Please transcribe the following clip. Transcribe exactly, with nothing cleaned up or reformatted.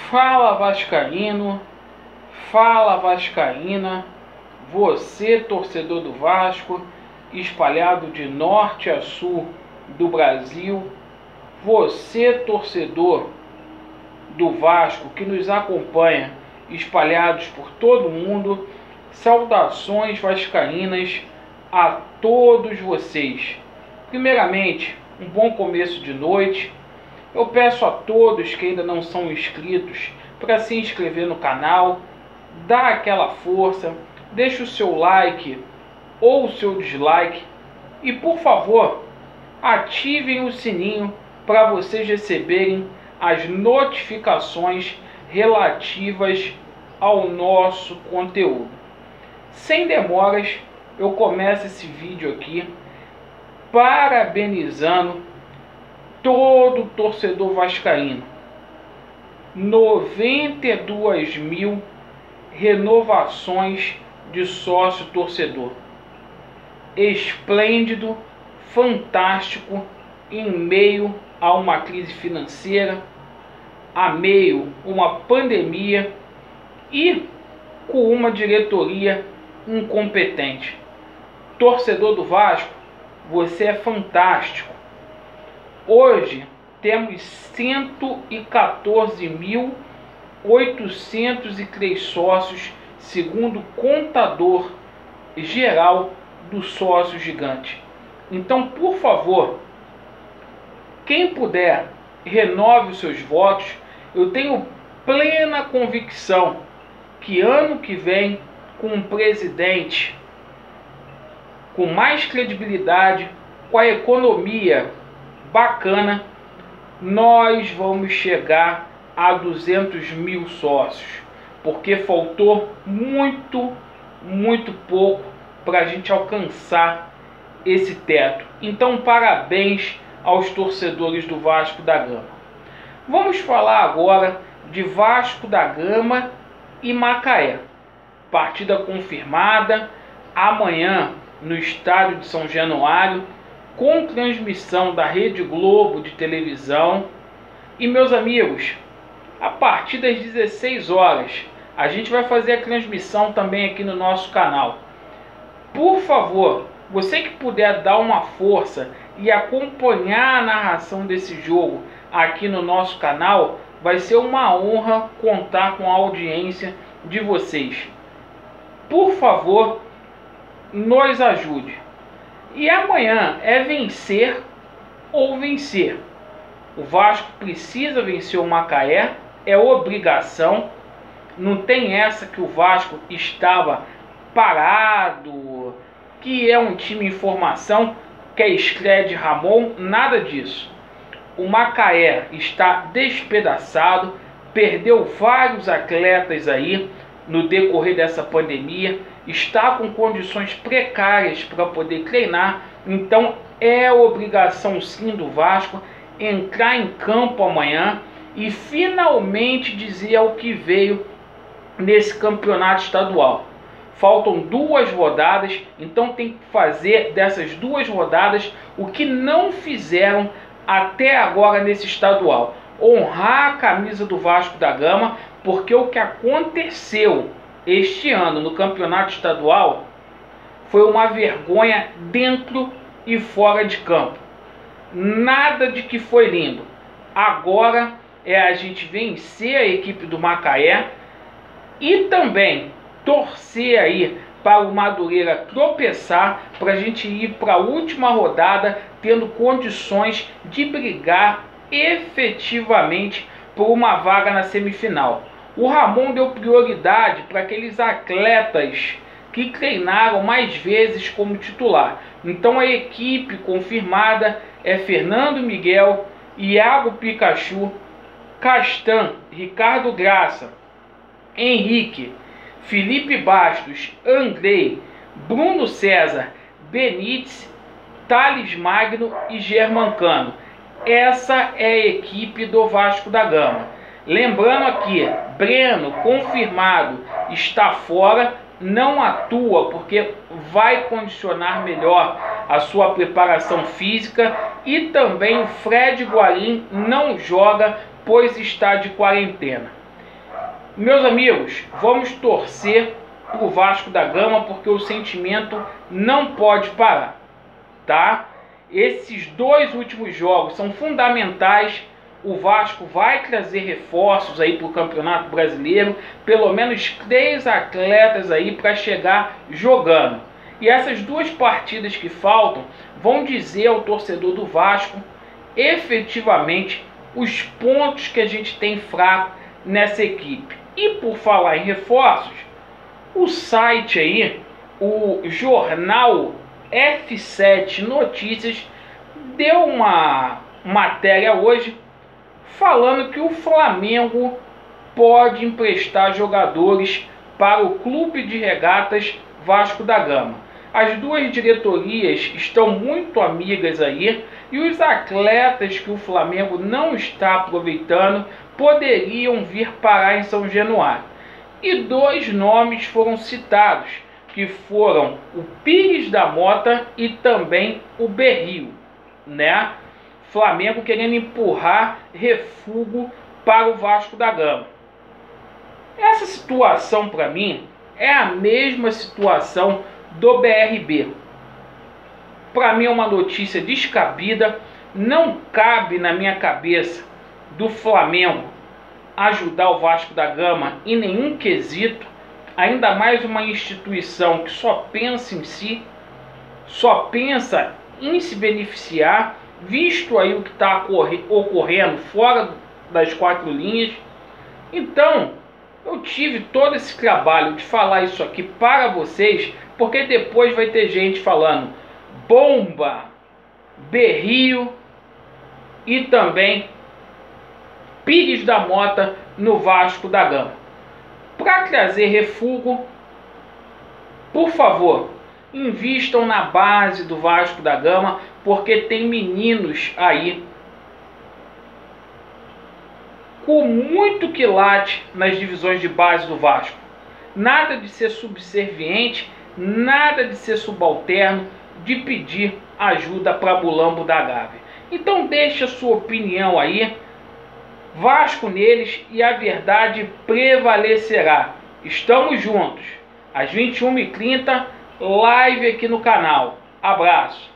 Fala vascaíno, fala vascaína, você torcedor do Vasco, espalhado de norte a sul do Brasil, você torcedor do Vasco que nos acompanha, espalhados por todo o mundo, saudações vascaínas a todos vocês. Primeiramente, um bom começo de noite. Eu peço a todos que ainda não são inscritos para se inscrever no canal, dar aquela força, deixe o seu like ou o seu dislike e, por favor, ativem o sininho para vocês receberem as notificações relativas ao nosso conteúdo. Sem demoras, eu começo esse vídeo aqui parabenizando todo torcedor vascaíno. noventa e duas mil renovações de sócio torcedor. Esplêndido, fantástico, em meio a uma crise financeira, a meio a uma pandemia e com uma diretoria incompetente. Torcedor do Vasco, você é fantástico. Hoje temos cento e quatorze mil oitocentos e três sócios, segundo o contador geral do sócio gigante. Então, por favor, quem puder, renove os seus votos. Eu tenho plena convicção que ano que vem, com um presidente com mais credibilidade, com a economia bacana, nós vamos chegar a duzentos mil sócios, porque faltou muito, muito pouco para a gente alcançar esse teto. Então, parabéns aos torcedores do Vasco da Gama. Vamos falar agora de Vasco da Gama e Macaé. Partida confirmada amanhã no estádio de São Januário, com transmissão da Rede Globo de televisão. E, meus amigos, a partir das dezesseis horas, a gente vai fazer a transmissão também aqui no nosso canal. Por favor, você que puder dar uma força e acompanhar a narração desse jogo aqui no nosso canal, vai ser uma honra contar com a audiência de vocês. Por favor, nos ajude. E amanhã é vencer ou vencer. O Vasco precisa vencer o Macaé, é obrigação. Não tem essa que o Vasco estava parado, que é um time em formação, que é estreia de Ramon, nada disso. O Macaé está despedaçado, perdeu vários atletas aí no decorrer dessa pandemia, está com condições precárias para poder treinar. Então é obrigação sim do Vasco entrar em campo amanhã e finalmente dizer o que veio nesse campeonato estadual. Faltam duas rodadas, então tem que fazer dessas duas rodadas o que não fizeram até agora nesse estadual. Honrar a camisa do Vasco da Gama, porque o que aconteceu este ano no campeonato estadual foi uma vergonha dentro e fora de campo. Nada de que foi lindo. Agora é a gente vencer a equipe do Macaé e também torcer aí para o Madureira tropeçar, para a gente ir para a última rodada tendo condições de brigar efetivamente por uma vaga na semifinal. O Ramon deu prioridade para aqueles atletas que treinaram mais vezes como titular. Então a equipe confirmada é Fernando Miguel, Iago Pikachu, Castan, Ricardo Graça, Henrique, Felipe Bastos, Andrei, Bruno César, Benítez, Thales Magno e Germancano. Essa é a equipe do Vasco da Gama. Lembrando aqui, Breno, confirmado, está fora, não atua porque vai condicionar melhor a sua preparação física, e também o Fred Guarim não joga pois está de quarentena. Meus amigos, vamos torcer pro Vasco da Gama, porque o sentimento não pode parar, tá? Esses dois últimos jogos são fundamentais. O Vasco vai trazer reforços aí para o Campeonato Brasileiro, pelo menos três atletas aí para chegar jogando. E essas duas partidas que faltam vão dizer ao torcedor do Vasco efetivamente os pontos que a gente tem fraco nessa equipe. E por falar em reforços, o site aí, o jornal F sete Notícias, deu uma matéria hoje falando que o Flamengo pode emprestar jogadores para o Clube de Regatas Vasco da Gama. As duas diretorias estão muito amigas aí e os atletas que o Flamengo não está aproveitando poderiam vir parar em São Januário. E dois nomes foram citados, que foram o Pires da Mota e também o Berrio, né? Flamengo querendo empurrar refúgio para o Vasco da Gama. Essa situação, para mim, é a mesma situação do B R B. Para mim é uma notícia descabida. Não cabe na minha cabeça do Flamengo ajudar o Vasco da Gama em nenhum quesito, ainda mais uma instituição que só pensa em si, só pensa em se beneficiar, visto aí o que está ocorrendo fora das quatro linhas. Então, eu tive todo esse trabalho de falar isso aqui para vocês, porque depois vai ter gente falando bomba, Berrio e também Pires da Mota no Vasco da Gama. Para trazer refúgio, por favor, invistam na base do Vasco da Gama, porque tem meninos aí com muito quilate nas divisões de base do Vasco. Nada de ser subserviente, nada de ser subalterno, de pedir ajuda para Mulambo da Gávea. Então deixa a sua opinião aí, Vasco neles, e a verdade prevalecerá. Estamos juntos. Às vinte e uma e trinta, live aqui no canal. Abraço.